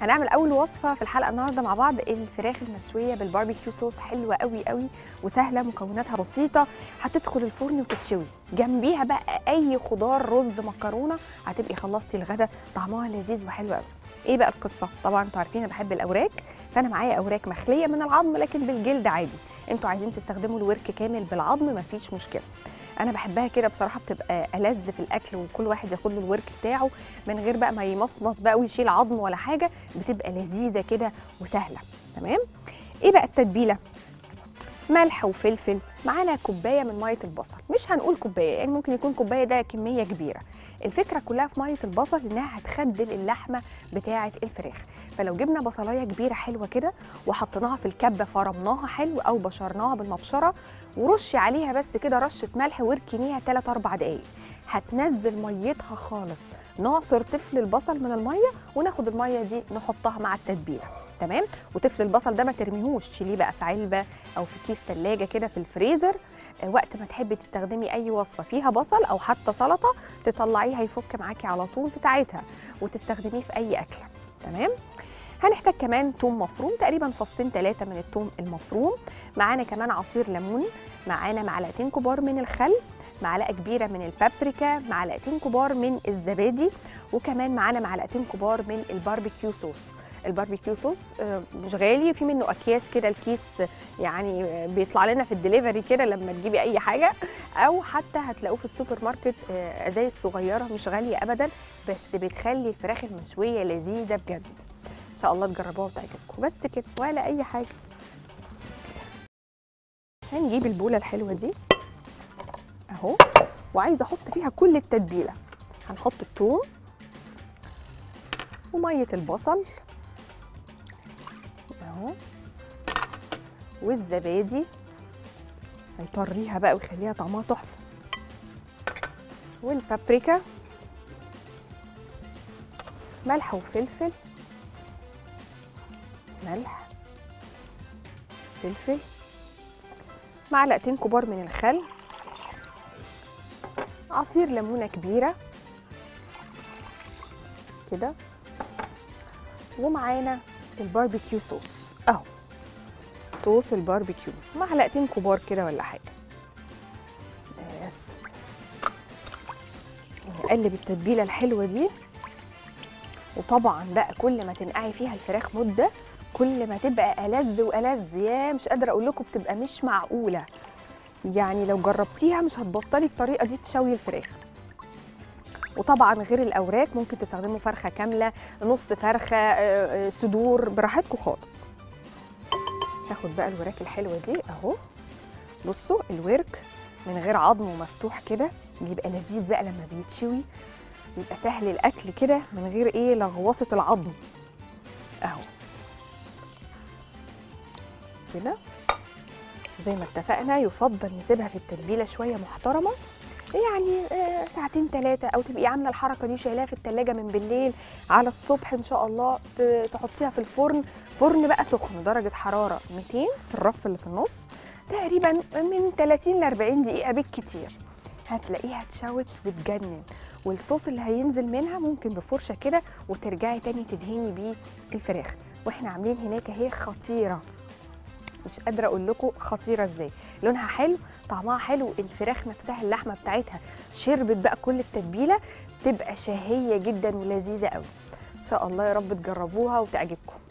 هنعمل اول وصفه في الحلقه النهارده مع بعض، الفراخ المشويه بالباربيكيو صوص. حلوه قوي قوي وسهله، مكوناتها بسيطه، هتدخل الفرن وتتشوي جنبيها بقى اي خضار، رز، مكرونه، هتبقي خلصتي الغدا. طعمها لذيذ وحلو قوي. ايه بقى القصه؟ طبعا انتوا عارفين انا بحب الاوراق، فانا معايا اوراق مخليه من العظم لكن بالجلد عادي. انتوا عايزين تستخدموا الورك كامل بالعظم مفيش مشكله، انا بحبها كده بصراحه، بتبقى ألذ في الاكل وكل واحد ياخد له الورك بتاعه من غير بقى ما يمصمص بقى ويشيل عظم ولا حاجه، بتبقى لذيذه كده وسهله. تمام. ايه بقى التتبيله؟ ملح وفلفل، معانا كوبايه من ميه البصل، مش هنقول كوبايه يعني ممكن يكون كوبايه ده كميه كبيره. الفكره كلها في ميه البصل انها هتخدل اللحمه بتاعه الفراخ، فلو جبنا بصلايه كبيره حلوه كده وحطيناها في الكبه فرمناها حلو او بشرناها بالمبشره ورشي عليها بس كده رشه ملح واركنيها 3 4 دقائق، هتنزل ميتها خالص. نعصر طفل البصل من الميه وناخد الميه دي نحطها مع التتبيله. تمام. وطفل البصل ده ما ترميهوش، شيليه بقى في علبه او في كيس ثلاجه كده في الفريزر. وقت ما تحبي تستخدمي اي وصفه فيها بصل او حتى سلطه تطلعيه هيفك معاكي على طول في ساعتها وتستخدميه في اي اكله. تمام. هنحتاج كمان توم مفروم، تقريبا فصين 3 من التوم المفروم. معانا كمان عصير ليمون، معانا معلقتين كبار من الخل، معلقه كبيره من البابريكا، معلقتين كبار من الزبادي، وكمان معانا معلقتين كبار من الباربيكيو صوص. الباربيكيو صوص مش غالي، في منه اكياس كده، الكيس يعني بيطلع لنا في الدليفري كده لما تجيبي اي حاجه، او حتى هتلاقوه في السوبر ماركت ازايز صغيره مش غاليه ابدا، بس بتخلي الفراخ المشويه لذيذه بجد. ان شاء الله تجربوها وتعجبكم. بس كده ولا اي حاجه. هنجيب البوله الحلوه دي اهو، وعايزه احط فيها كل التتبيله. هنحط الثوم وميه البصل اهو، والزبادي هيطريها بقى ويخليها طعمها تحفه، والبابريكا، ملح وفلفل، ملح، فلفل، معلقتين كبار من الخل، عصير ليمونه كبيره كده، ومعانا الباربيكيو صوص اهو، صوص الباربيكيو معلقتين كبار كده ولا حاجه. بس نقلب التتبيله الحلوه دي. وطبعا بقى كل ما تنقعي فيها الفراخ مده كل ما تبقى ألذ وألذ، يا مش قادره اقول لكم، بتبقى مش معقوله يعني، لو جربتيها مش هتبطلي الطريقه دي في شوي الفراخ. وطبعا غير الاوراق ممكن تستخدموا فرخه كامله، نص فرخه، صدور، براحتكم خالص. هاخد بقى الوراك الحلوه دي اهو، بصوا الورك من غير عظم ومفتوح كده بيبقى لذيذ بقى لما بيتشوي، بيبقى سهل الاكل كده من غير ايه لغوصه العظم اهو كده. زي ما اتفقنا يفضل نسيبها في التتبيله شويه محترمه، يعني ساعتين 3، او تبقي عامله الحركه دي شايلاها في التلاجة من بالليل على الصبح ان شاء الله تحطيها في الفرن، فرن بقى سخن درجه حراره 200 في الرف اللي في النص، تقريبا من 30 ل 40 دقيقه بالكتير، هتلاقيها اتشوت وتجنن. والصوص اللي هينزل منها ممكن بفرشه كده وترجعي تاني تدهني بيه الفراخ. واحنا عاملين هناك اهي خطيره، مش قادره اقول لكم خطيره ازاي، لونها حلو، طعمها حلو، الفراخ نفسها اللحمه بتاعتها شربت بقى كل التتبيله، تبقى شهيه جدا ولذيذه قوي. ان شاء الله يا رب تجربوها وتعجبكم.